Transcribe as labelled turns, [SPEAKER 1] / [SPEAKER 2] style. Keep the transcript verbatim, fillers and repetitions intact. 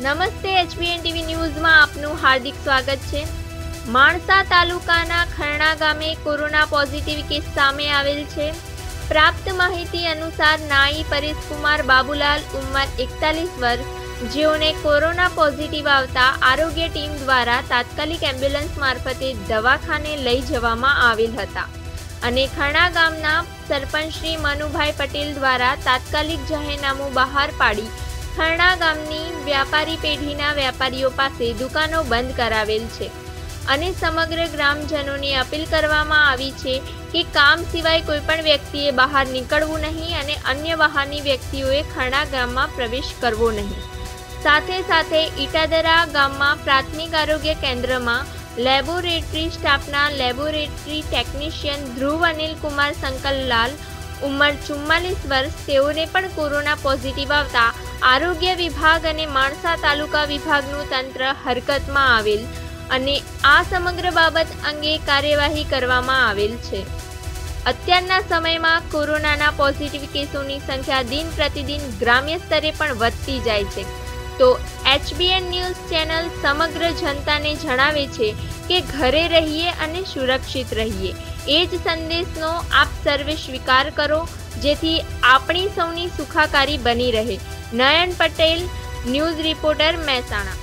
[SPEAKER 1] નમસ્તે HBN TV ન્યૂઝમાં આપનું હાર્દિક સ્વાગત છે। માણસા તાલુકાના ખરણા ગામે કોરોના પોઝિટિવ કેસ સામે આવેલ છે। પ્રાપ્ત માહિતી અનુસાર નાઈ પરેશકુમાર બાબુલાલ ઉંમર એકતાલીસ વર્ષ જેઓને કોરોના પોઝિટિવ આવતા આરોગ્ય ટીમ દ્વારા તાત્કાલિક એમ્બ્યુલન્સ મારફતે દવાખાને લઈ જવામાં આવેલ હતા અને ખરણા ગામના સરપંચ શ્રી મનુભાઈ પટેલ દ્વારા તાત્કાલિક જાહેરનામું બહાર પાડી ખરણા ગામની વ્યાપારી પેઢીના વેપારીઓ પાસે દુકાનો બંધ કરાવેલ છે અને સમગ્ર ગ્રામજનોને અપીલ કરવામાં આવી છે કે કામ સિવાય કોઈપણ વ્યક્તિએ બહાર નીકળવું નહીં અને અન્ય બહારની વ્યક્તિઓએ ખરણા ગામમાં પ્રવેશ કરવો નહીં। સાથે સાથે ઈટાદરા ગામમાં પ્રાથમિક આરોગ્ય કેન્દ્રમાં લેબોરેટરી સ્ટાફના લેબોરેટરી ટેકનિશિયન ધ્રુવ અનિલ કુમાર શંકરલાલ ઉંમર ચુમ્માલીસ વર્ષ તેઓને પણ કોરોના પોઝિટિવ આવતા આરોગ્ય વિભાગ અને માણસા તાલુકા વિભાગનું તંત્ર હરકતમાં આવેલ અને આ સમગ્ર બાબત અંગે કાર્યવાહી કરવામાં આવેલ છે। અત્યારના સમયમાં કોરોનાના પોઝિટિવ કેસોની સંખ્યા દિન પ્રતિદિન ગ્રામ્ય સ્તરે પણ વધતી જાય છે, તો એચબીએન ન્યૂઝ ચેનલ સમગ્ર જનતાને જણાવે છે કે ઘરે રહીએ અને સુરક્ષિત રહીએ। એ જ સંદેશનો આપ સર્વે સ્વીકાર કરો જેથી આપણી સૌની સુખાકારી બની રહે। Nayan Patel, news reporter, Mehsana.